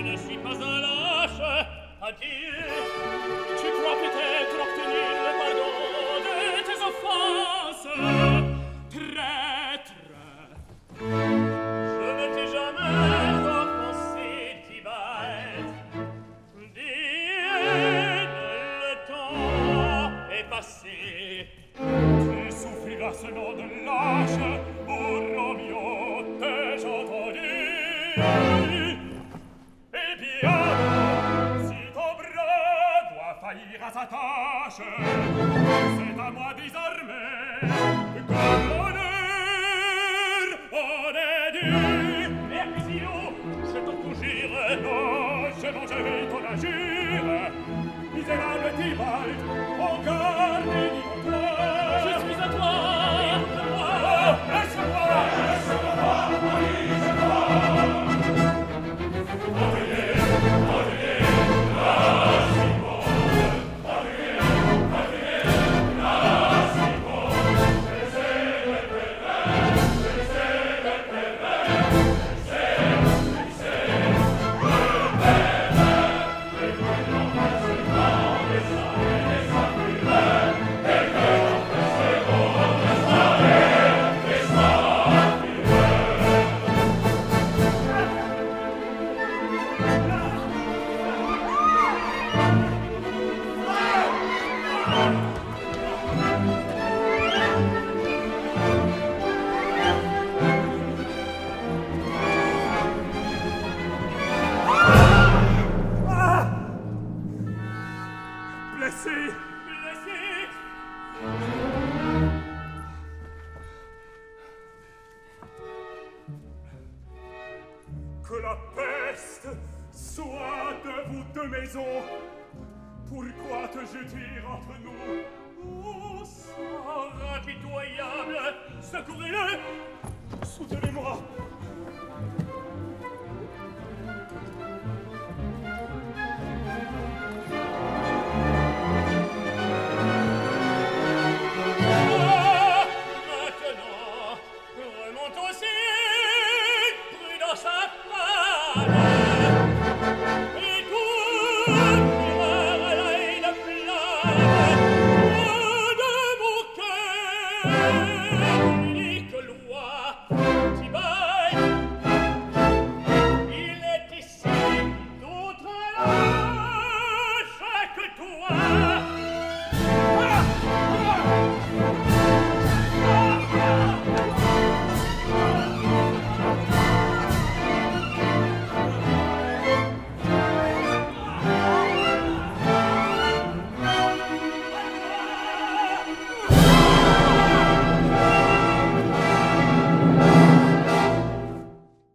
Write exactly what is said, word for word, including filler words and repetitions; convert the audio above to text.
ne suis pas un lâche. Adieu. Tu crois peut-être obtenir le pardon de tes offenses. Traître. Je ne t'ai jamais offensé, Tybalt. Dis, le temps est passé. Tu souffriras ce nom de lâche. Oh, Romeo, t'ai-je entendu? Eh bien, si ton bras doit faillir à sa tâche, c'est à moi désormais que l'honneur en est dû. Mercusio, je te conjure, non, je mangerai ton injure. Misérable Tybalt, mon cœur n'est ni mon toi. Je suis à toi. Oh, laisse-moi, laisse-moi, laisse-moi. Que la peste soit de vous deux maisons. Pourquoi te jeter entre nous? Oh, sort impitoyable, secourez-le, soutenez-moi.